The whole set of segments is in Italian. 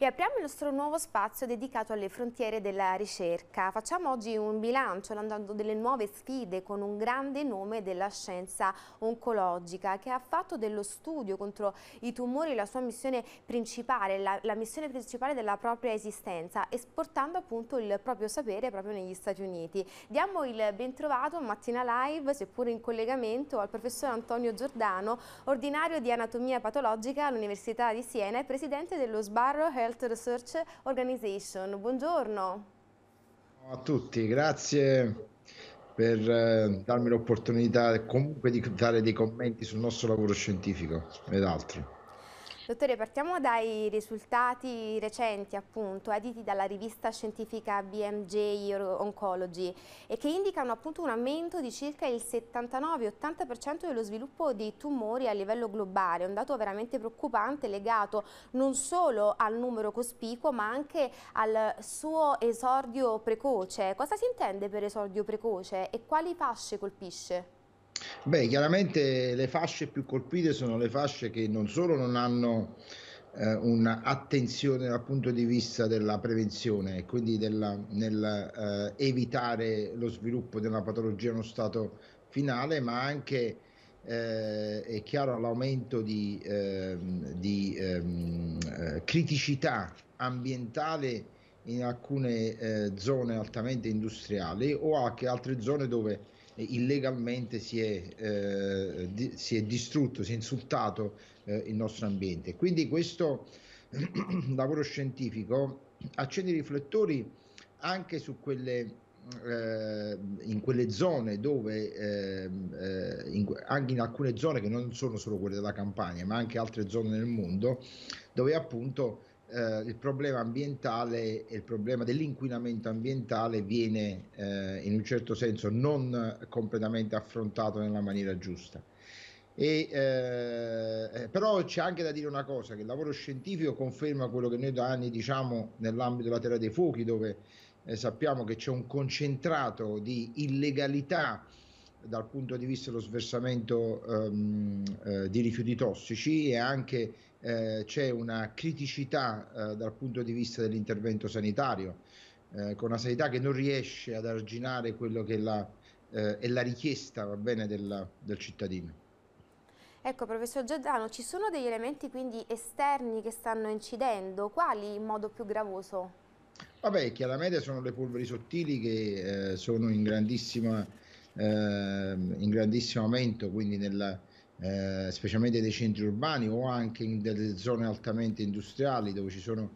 Riapriamo il nostro nuovo spazio dedicato alle frontiere della ricerca. Facciamo oggi un bilancio lanciando delle nuove sfide con un grande nome della scienza oncologica che ha fatto dello studio contro i tumori la sua missione principale, la missione principale della propria esistenza, esportando appunto il proprio sapere proprio negli Stati Uniti. Diamo il bentrovato Mattina Live, seppur in collegamento, al professor Antonio Giordano, ordinario di anatomia patologica all'Università di Siena e presidente dello Sbarro Health Research Organization. Buongiorno. Ciao a tutti, grazie per darmi l'opportunità comunque di dare dei commenti sul nostro lavoro scientifico ed altro. Dottore, partiamo dai risultati recenti, appunto, editi dalla rivista scientifica BMJ Oncology e che indicano appunto un aumento di circa il 79-80% dello sviluppo di tumori a livello globale, un dato veramente preoccupante legato non solo al numero cospicuo ma anche al suo esordio precoce. Cosa si intende per esordio precoce e quali fasce colpisce? Beh, chiaramente le fasce più colpite sono le fasce che non solo non hanno un'attenzione dal punto di vista della prevenzione e quindi nel evitare lo sviluppo di una patologia in uno stato finale, ma anche è chiaro l'aumento di criticità ambientale in alcune zone altamente industriali o anche altre zone dove illegalmente si è distrutto, si è insultato il nostro ambiente. Quindi questo lavoro scientifico accende i riflettori anche su in quelle zone dove, anche in alcune zone che non sono solo quelle della Campania, ma anche altre zone nel mondo, dove appunto il problema ambientale e il problema dell'inquinamento ambientale viene in un certo senso non completamente affrontato nella maniera giusta. Però c'è anche da dire una cosa, che il lavoro scientifico conferma quello che noi da anni diciamo nell'ambito della Terra dei Fuochi, dove sappiamo che c'è un concentrato di illegalità dal punto di vista dello sversamento di rifiuti tossici e anche c'è una criticità dal punto di vista dell'intervento sanitario, con una sanità che non riesce ad arginare quello che è la richiesta, va bene, del cittadino. Ecco, professor Giordano, ci sono degli elementi quindi esterni che stanno incidendo? Quali in modo più gravoso? Vabbè, chiaramente sono le polveri sottili che sono in grandissimo aumento, quindi specialmente nei centri urbani o anche in delle zone altamente industriali dove ci sono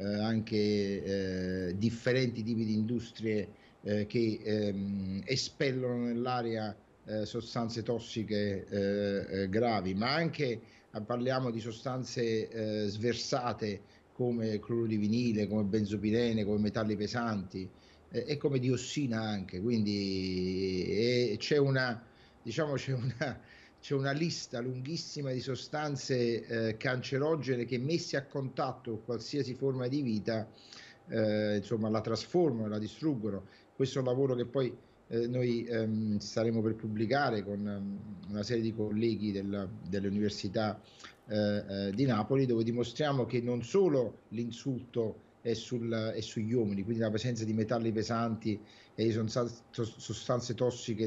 anche differenti tipi di industrie che espellono nell'aria sostanze tossiche gravi, ma anche parliamo di sostanze sversate come cloro di vinile, come benzopirene, come metalli pesanti e come diossina anche. Quindi diciamo, c'è una lista lunghissima di sostanze cancerogene che messe a contatto con qualsiasi forma di vita, insomma, la trasformano, la distruggono. Questo è un lavoro che poi noi staremo per pubblicare con una serie di colleghi delle università di Napoli, dove dimostriamo che non solo l'insulto è sugli uomini, quindi la presenza di metalli pesanti e di sostanze tossiche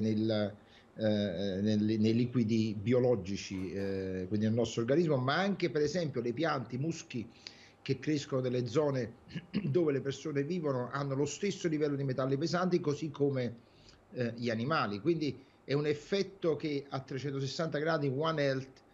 nei liquidi biologici, quindi nel nostro organismo, ma anche per esempio le piante, i muschi che crescono nelle zone dove le persone vivono hanno lo stesso livello di metalli pesanti, così come gli animali. Quindi è un effetto che a 360 gradi One Health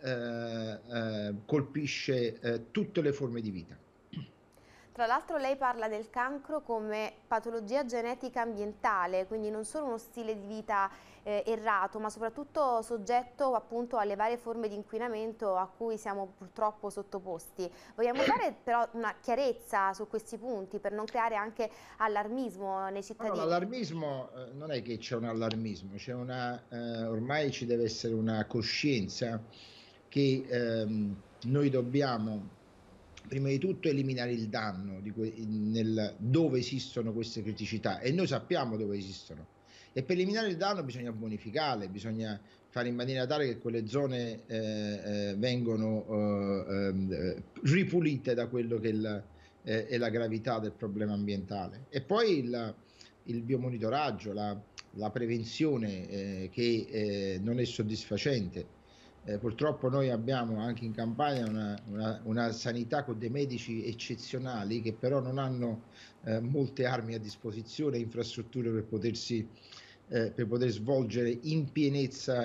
colpisce tutte le forme di vita. Tra l'altro lei parla del cancro come patologia genetica ambientale, quindi non solo uno stile di vita errato, ma soprattutto soggetto appunto alle varie forme di inquinamento a cui siamo purtroppo sottoposti. Vogliamo fare però una chiarezza su questi punti per non creare anche allarmismo nei No, cittadini? l'allarmismo non è che c'è un allarmismo, ormai ci deve essere una coscienza che noi dobbiamo prima di tutto eliminare il danno dove esistono queste criticità e noi sappiamo dove esistono. E per eliminare il danno bisogna bonificarle, bisogna fare in maniera tale che quelle zone vengono ripulite da quello che e la gravità del problema ambientale. E poi il biomonitoraggio, la prevenzione che non è soddisfacente. Purtroppo noi abbiamo anche in Campania una sanità con dei medici eccezionali che però non hanno molte armi a disposizione, infrastrutture per poter svolgere in pienezza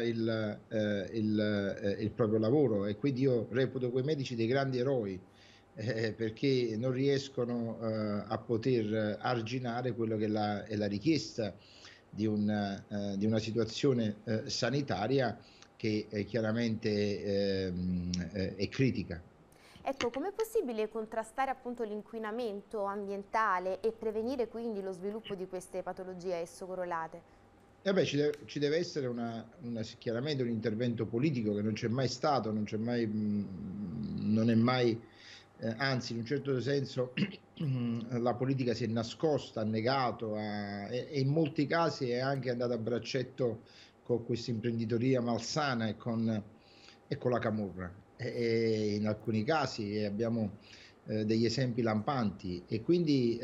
il proprio lavoro, e quindi io reputo quei medici dei grandi eroi, perché non riescono a poter arginare quello che è la richiesta di una situazione sanitaria che chiaramente è critica. Ecco, com'è possibile contrastare appunto l'inquinamento ambientale e prevenire quindi lo sviluppo di queste patologie a esso correlate? Beh, ci deve essere chiaramente un intervento politico che non c'è mai stato, non è mai, anzi in un certo senso la politica si è nascosta, ha negato e in molti casi è anche andata a braccetto con questa imprenditoria malsana e con la camorra. E in alcuni casi abbiamo degli esempi lampanti, e quindi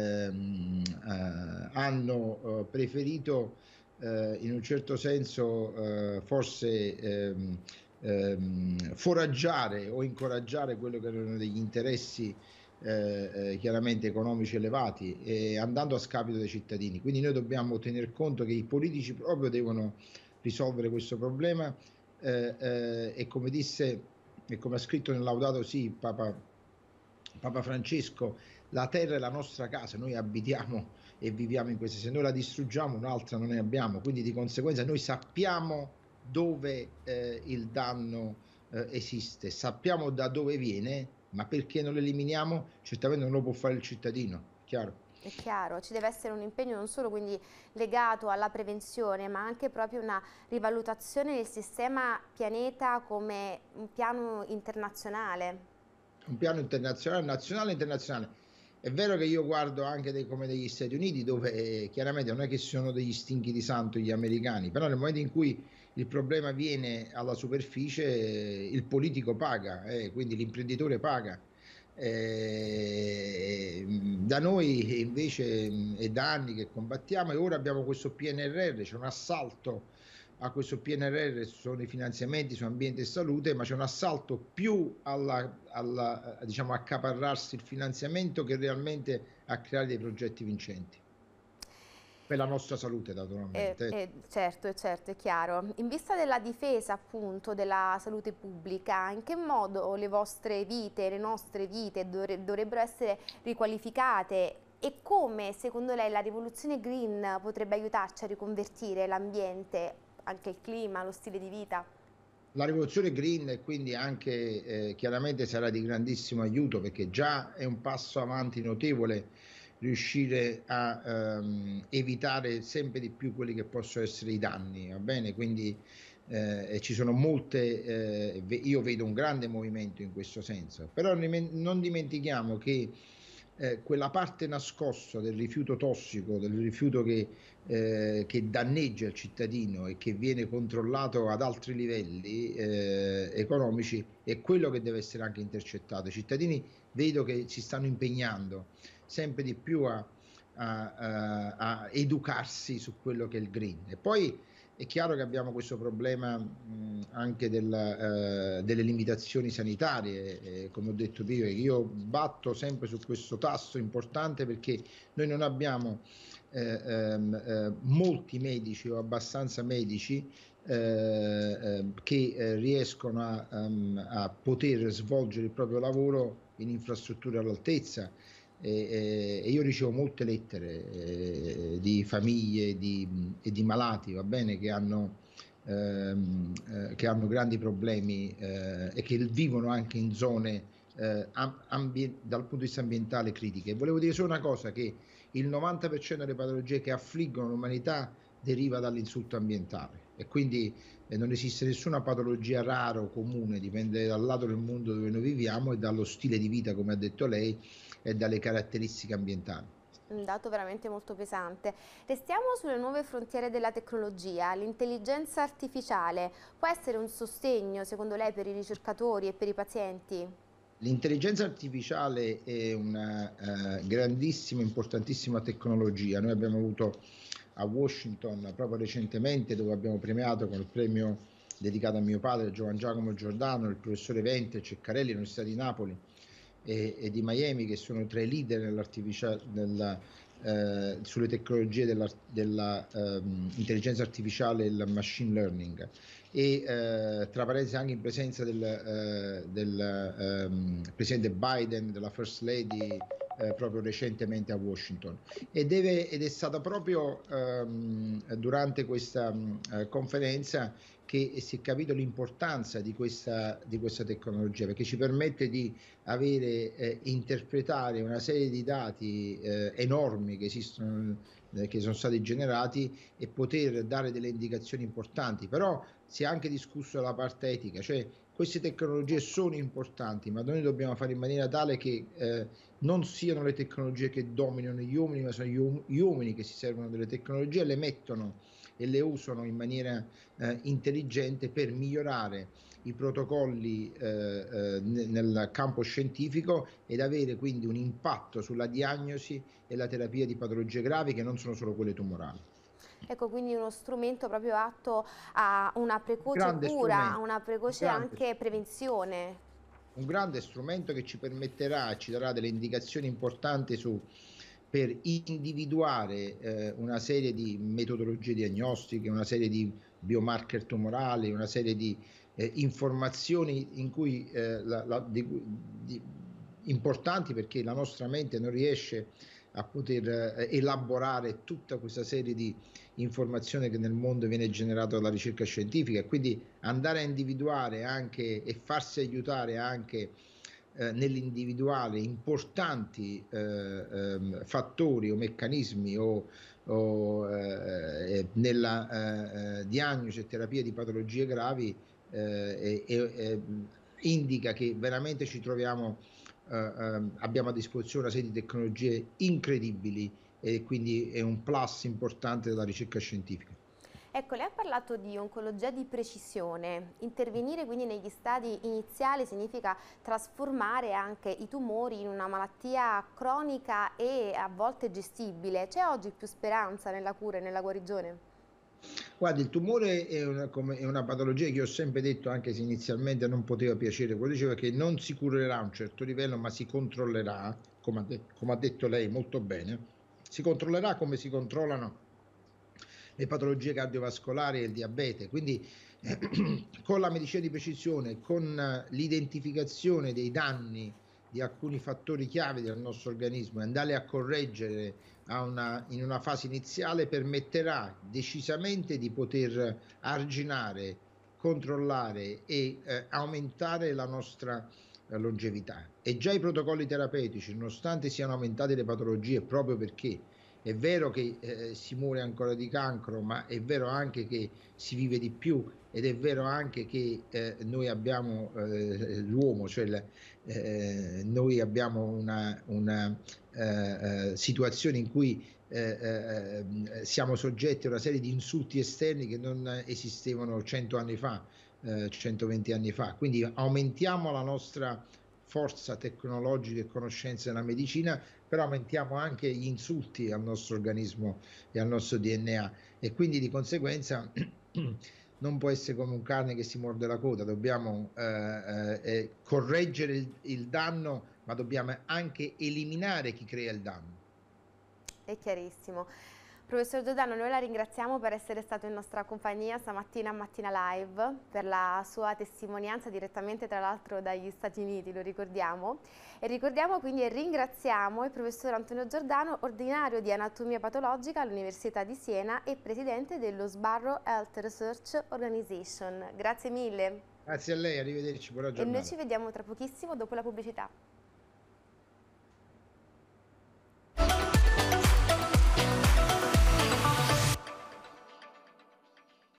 hanno preferito in un certo senso forse foraggiare o incoraggiare quello che erano degli interessi chiaramente economici elevati, andando a scapito dei cittadini. Quindi noi dobbiamo tener conto che i politici proprio devono risolvere questo problema, e come disse e come ha scritto nel Laudato Si Papa Francesco, la terra è la nostra casa, noi abitiamo e viviamo in questa. Se noi la distruggiamo, un'altra non ne abbiamo, quindi di conseguenza noi sappiamo dove il danno esiste, sappiamo da dove viene, ma perché non lo eliminiamo? Certamente non lo può fare il cittadino, chiaro? È chiaro, ci deve essere un impegno non solo quindi legato alla prevenzione, ma anche proprio una rivalutazione del sistema pianeta come un piano internazionale. Un piano internazionale, nazionale e internazionale. È vero che io guardo anche come degli Stati Uniti, dove chiaramente non è che sono degli stinchi di santo gli americani, però nel momento in cui il problema viene alla superficie, il politico paga, quindi l'imprenditore paga. Da noi invece è da anni che combattiamo, e ora abbiamo questo PNRR, c'è un assalto a questo PNRR, sono i finanziamenti su ambiente e salute, ma c'è un assalto più diciamo, accaparrarsi il finanziamento che realmente a creare dei progetti vincenti. Per la nostra salute, naturalmente. Certo, è chiaro. In vista della difesa appunto della salute pubblica, in che modo le vostre vite, le nostre vite dovrebbero essere riqualificate, e come secondo lei la rivoluzione green potrebbe aiutarci a riconvertire l'ambiente, anche il clima, lo stile di vita? La rivoluzione green, e quindi anche chiaramente sarà di grandissimo aiuto, perché già è un passo avanti notevole riuscire a evitare sempre di più quelli che possono essere i danni, va bene? Quindi ci sono io vedo un grande movimento in questo senso, però non dimentichiamo che quella parte nascosta del rifiuto tossico, del rifiuto che danneggia il cittadino e che viene controllato ad altri livelli economici, è quello che deve essere anche intercettato. I cittadini vedo che si stanno impegnando sempre di più a educarsi su quello che è il green. E poi è chiaro che abbiamo questo problema anche delle limitazioni sanitarie, come ho detto prima. Io batto sempre su questo tasto importante, perché noi non abbiamo molti medici o abbastanza medici che riescono a poter svolgere il proprio lavoro in infrastrutture all'altezza. E io ricevo molte lettere di famiglie e di malati, va bene, che hanno grandi problemi e che vivono anche in zone dal punto di vista ambientale critiche. E volevo dire solo una cosa, che il 90% delle patologie che affliggono l'umanità deriva dall'insulto ambientale, e quindi non esiste nessuna patologia rara o comune, dipende dal lato del mondo dove noi viviamo e dallo stile di vita, come ha detto lei, e dalle caratteristiche ambientali. Un dato veramente molto pesante. Restiamo sulle nuove frontiere della tecnologia. L'intelligenza artificiale può essere un sostegno, secondo lei, per i ricercatori e per i pazienti? L'intelligenza artificiale è una grandissima, importantissima tecnologia. Noi abbiamo avuto a Washington proprio recentemente, dove abbiamo premiato con il premio dedicato a mio padre, Giovan Giacomo Giordano, il professore Vente e Ceccarelli, all'Università di Napoli e di Miami, che sono tra i leader sulle tecnologie dell'intelligenza artificiale e il machine learning. E tra parentesi anche in presenza del presidente Biden, della First Lady, proprio recentemente a Washington. Ed è stata proprio durante questa conferenza che si è capito l'importanza di questa tecnologia, perché ci permette di interpretare una serie di dati enormi che esistono, che sono stati generati, e poter dare delle indicazioni importanti. Però si è anche discusso la parte etica, cioè queste tecnologie sono importanti, ma noi dobbiamo fare in maniera tale che non siano le tecnologie che dominano gli uomini, ma sono gli uomini che si servono delle tecnologie, le mettono e le usano in maniera intelligente per migliorare i protocolli nel campo scientifico, ed avere quindi un impatto sulla diagnosi e la terapia di patologie gravi che non sono solo quelle tumorali. Ecco, quindi uno strumento proprio atto a una precoce Grande cura, a strumento, una un precoce grande anche strumento. prevenzione. Un grande strumento che ci permetterà, ci darà delle indicazioni importanti per individuare una serie di metodologie diagnostiche, una serie di biomarker tumorali, una serie di informazioni in cui, importanti, perché la nostra mente non riesce a poter elaborare tutta questa serie di informazioni che nel mondo viene generata dalla ricerca scientifica, e quindi andare a individuare anche e farsi aiutare anche nell'individuale importanti fattori o meccanismi nella diagnosi e terapia di patologie gravi, indica che veramente ci troviamo, abbiamo a disposizione una serie di tecnologie incredibili, e quindi è un plus importante della ricerca scientifica. Ecco, lei ha parlato di oncologia di precisione. Intervenire quindi negli stadi iniziali significa trasformare anche i tumori in una malattia cronica e a volte gestibile. C'è oggi più speranza nella cura e nella guarigione? Guardi, il tumore è una patologia che ho sempre detto, anche se inizialmente non poteva piacere quello diceva, che non si curerà a un certo livello, ma si controllerà, come ha detto lei molto bene, si controllerà come si controllano le patologie cardiovascolari e il diabete. Quindi con la medicina di precisione, con l'identificazione dei danni di alcuni fattori chiave del nostro organismo, e andare a correggere in una fase iniziale, permetterà decisamente di poter arginare, controllare e aumentare la nostra longevità. E già i protocolli terapeutici, nonostante siano aumentate le patologie, proprio perché è vero che si muore ancora di cancro, ma è vero anche che si vive di più, ed è vero anche che noi abbiamo l'uomo, cioè noi abbiamo una situazione in cui siamo soggetti a una serie di insulti esterni che non esistevano 100 anni fa, 120 anni fa. Quindi aumentiamo la nostra forza tecnologica e conoscenza della medicina, però aumentiamo anche gli insulti al nostro organismo e al nostro DNA, e quindi di conseguenza non può essere come un cane che si morde la coda. Dobbiamo correggere il danno, ma dobbiamo anche eliminare chi crea il danno. È chiarissimo. Professor Giordano, noi la ringraziamo per essere stato in nostra compagnia stamattina a Mattina Live, per la sua testimonianza direttamente tra l'altro dagli Stati Uniti, lo ricordiamo. E ricordiamo quindi e ringraziamo il professor Antonio Giordano, ordinario di anatomia patologica all'Università di Siena e presidente dello Sbarro Health Research Organization. Grazie mille. Grazie a lei, arrivederci, buona E noi giornata. ci vediamo tra pochissimo dopo la pubblicità.